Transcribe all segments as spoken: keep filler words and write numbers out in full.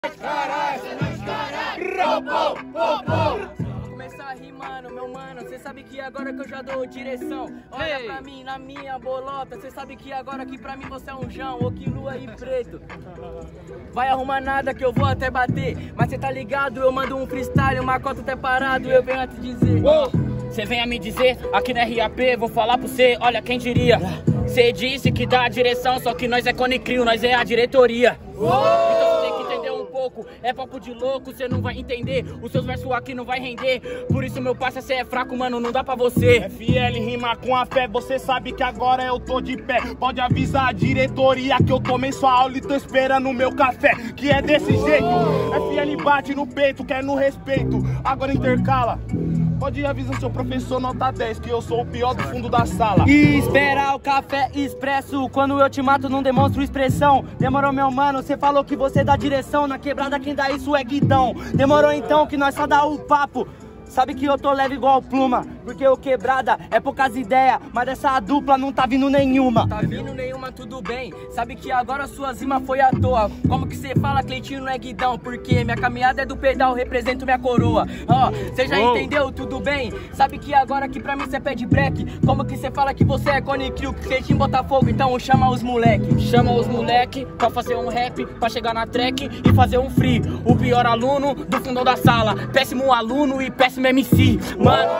Vou começar rimando, meu mano. Cê sabe que agora que eu já dou direção. Olha hey. Pra mim, na minha bolota. Cê sabe que agora que pra mim você é um João, ou que lua e preto. Vai arrumar nada que eu vou até bater. Mas cê tá ligado, eu mando um freestyle, uma cota até parado, eu venho a te dizer. Cê venha me dizer, aqui na R A P, vou falar pra você, olha quem diria. Cê disse que dá a direção, só que nós é Cone Crew, nós é a diretoria. Então cê tem que entender um pouco, é papo de louco, cê não vai entender. Os seus versos aqui não vai render. Por isso, meu parça, cê é fraco, mano, não dá pra você. F L rima com a fé, você sabe que agora eu tô de pé. Pode avisar a diretoria que eu tomei sua aula e tô esperando o meu café. Que é desse jeito, F L bate no peito, quer no respeito. Agora intercala. Pode avisar seu professor nota dez, que eu sou o pior do fundo da sala. E esperar o café expresso, quando eu te mato não demonstro expressão. Demorou, meu mano, cê falou que você dá direção. Na quebrada quem dá isso é Guidão. Demorou então que nós só dá o papo. Sabe que eu tô leve igual pluma, porque o quebrada é poucas ideias, mas dessa dupla não tá vindo nenhuma. Tá vindo nenhuma, tudo bem. Sabe que agora sua zima foi à toa. Como que cê fala Cleitinho não é Guidão? Porque minha caminhada é do pedal, represento minha coroa. Ó, oh, cê já oh. entendeu, tudo bem. Sabe que agora que pra mim cê pede break. Como que cê fala que você é Cone Crew, que Cleitinho Botafogo, então chama os moleque. Chama os moleque pra fazer um rap, pra chegar na track e fazer um free. O pior aluno do fundão da sala, péssimo aluno e péssimo M C, mano.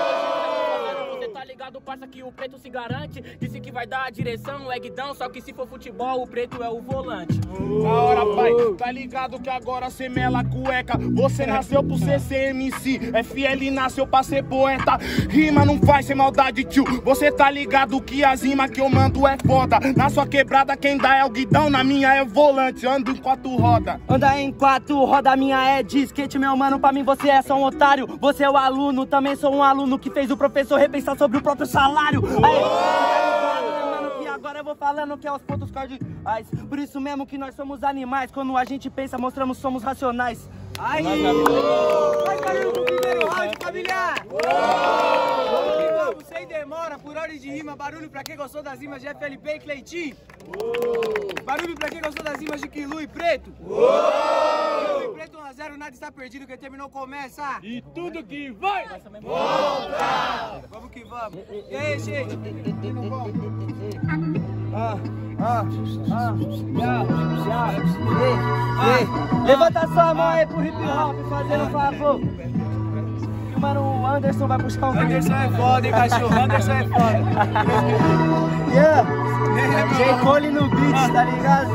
Você tá ligado, parça, que o preto se garante. Disse que vai dar a direção, é Guidão. Só que se for futebol, o preto é o volante. Da hora, pai, tá ligado que agora cê mela a cueca. Você nasceu pro ser M C, F L nasceu pra ser poeta. Rima não faz sem maldade, tio. Você tá ligado que as rimas que eu mando é foda. Na sua quebrada quem dá é o Guidão, na minha é volante. Ando em quatro rodas. Anda em quatro rodas, minha é de skate, meu mano. Pra mim você é só um otário. Você é o aluno, também sou um aluno que fez o professor repensar sobre o próprio salário. Aí, agora eu vou falando que é os pontos cardeais. Por isso mesmo que nós somos animais. Quando a gente pensa, mostramos somos racionais. Aí! Vai barulho pro primeiro round, família! Vamos que vamos, sem demora, por ordem de rima. Barulho pra quem gostou das rimas de F L P e Cleitinho. Barulho pra quem gostou das rimas de Quilu e Preto. Quilu e Preto um a zero, nada está perdido, quem terminou começa. E tudo que vai, volta! Vamos que vamos. E aí, gente? Ah, ah, ah, já, já, ei, ei. Levanta sua mão aí pro hip hop, fazendo um favor. Mano, o Anderson vai puxar um. Anderson é foda, hein, cachorro? Anderson é foda. Yeah, J. Cole no beat, tá ligado?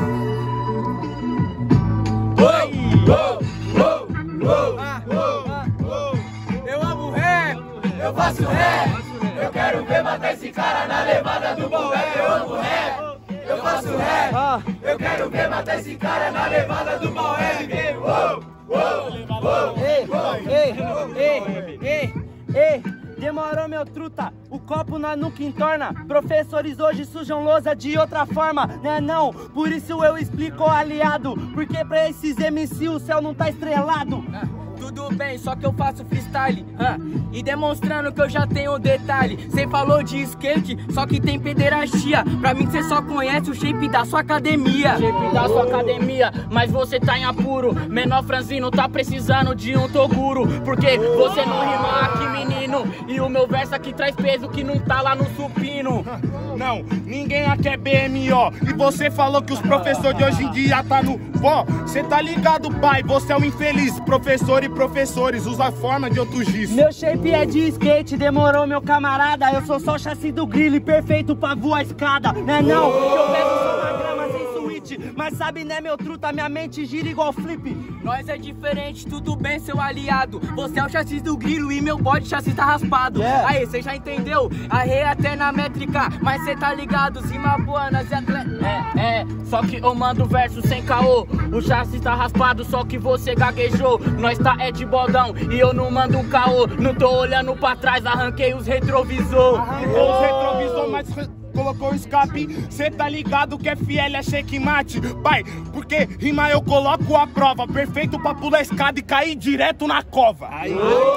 Eu amo rap, eu faço rap. Eu quero ver matar esse cara na levada do bom rap. Eu amo rap, eu faço rap. Ah. Eu quero ver matar esse cara na levada do bom rap. Uou, uou, uou. Ei, ei, ei, ei, ei. Demorou, meu truta, o copo nós nunca entorna. Professores hoje sujam lousa de outra forma, né não? Por isso eu explico, aliado, porque pra esses M C o céu não tá estrelado. Tudo bem, só que eu faço freestyle, huh? E demonstrando que eu já tenho detalhe. Cê falou de skate, só que tem pederastia. Pra mim cê só conhece o shape da sua academia. Shape da sua academia, mas você tá em apuro. Menor franzino tá precisando de um toguro. Porque você não rima aqui, menino. E o meu verso aqui traz peso que não tá lá no supino. Não, ninguém aqui é B M O. E você falou que os professores de hoje em dia tá no vó. Cê tá ligado, pai, você é um infeliz. Professor e professores, usa a forma de outros giz. Meu shape é de skate, demorou, meu camarada. Eu sou só o chassi do grill, perfeito pra voar a escada. Né não? Eu pego só uma grama sem suíte. Mas sabe, né, meu truta, minha mente gira igual flip. Nós é diferente, tudo bem, seu aliado. Você é o chassi do grilo e meu bode chassi tá raspado. Yeah. Aí, cê já entendeu? Arrei até na métrica, mas cê tá ligado, rima boa nas atletas. É, é, só que eu mando verso sem caô. O chassi tá raspado, só que você gaguejou. Nós tá é de bodão e eu não mando um caô. Não tô olhando pra trás, arranquei os retrovisor. Arrancou os retrovisor, mas colocou o escape. Cê tá ligado que F L é checkmate, pai, porque rima eu coloco a prova. Perfeito pra pular a escada e cair direto na cova. Aí.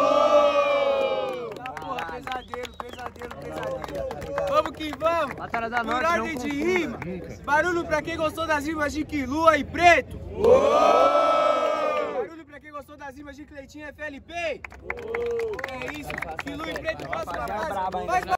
Tá, porra, pesadelo, pesadelo, pesadelo. Vamos que vamos. Batalha da Norte. Por ordem de rima. Barulho pra quem gostou das rimas de Quilua e Preto. Uou! gostou das rimas de Cleitinho F L P? É isso, Filu e Preto, próxima fase.